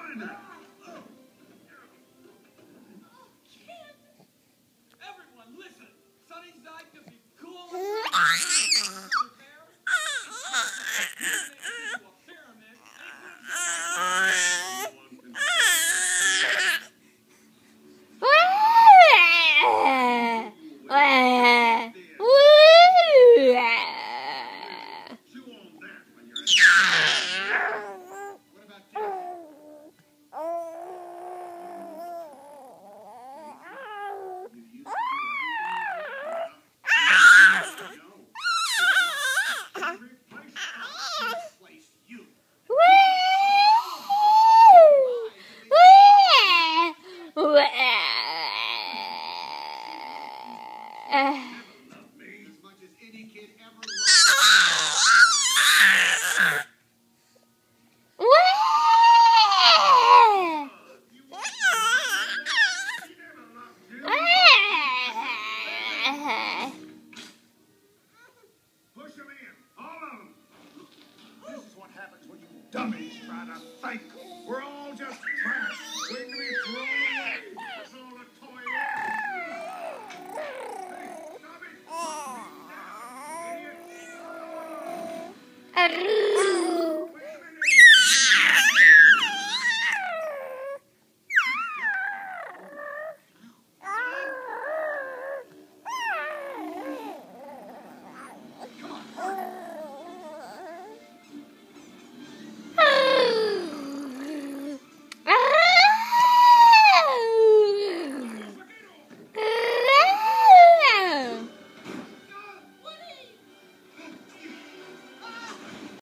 predator. Everyone, listen. Sunnyside could be cool. Push them in, all of them. This is what happens when you dummies try to think. We're all just trash waiting to be thrown